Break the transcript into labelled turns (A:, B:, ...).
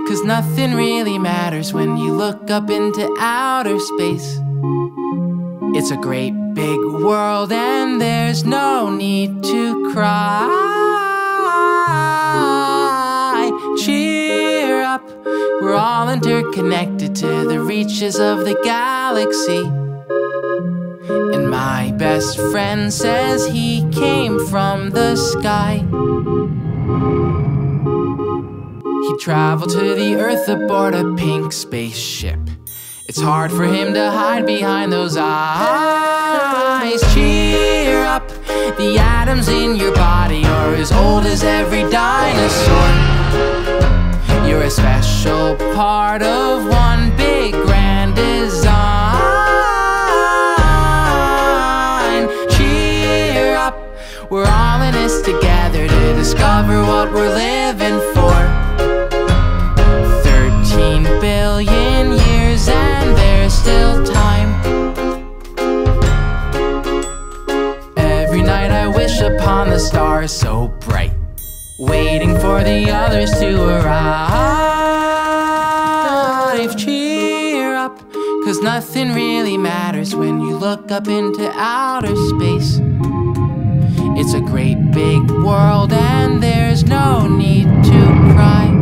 A: 'cause nothing really matters when you look up into outer space. It's a great big world and there's no need to cry. Cheer up, we're all interconnected to the reaches of the galaxy. And my best friend says he came from the sky. He traveled to the Earth aboard a pink spaceship. It's hard for him to hide behind those eyes. Cheer up, the atoms in your body are as old as every dinosaur. You're a special part of one big grand design. Cheer up, we're all in this together to discover what we're living for. 13 billion years and there's still time. Every night I wish upon the stars so bright, waiting for the others to arrive. Cheer up, 'cause nothing really matters when you look up into outer space. It's a great big world and there's no need to cry.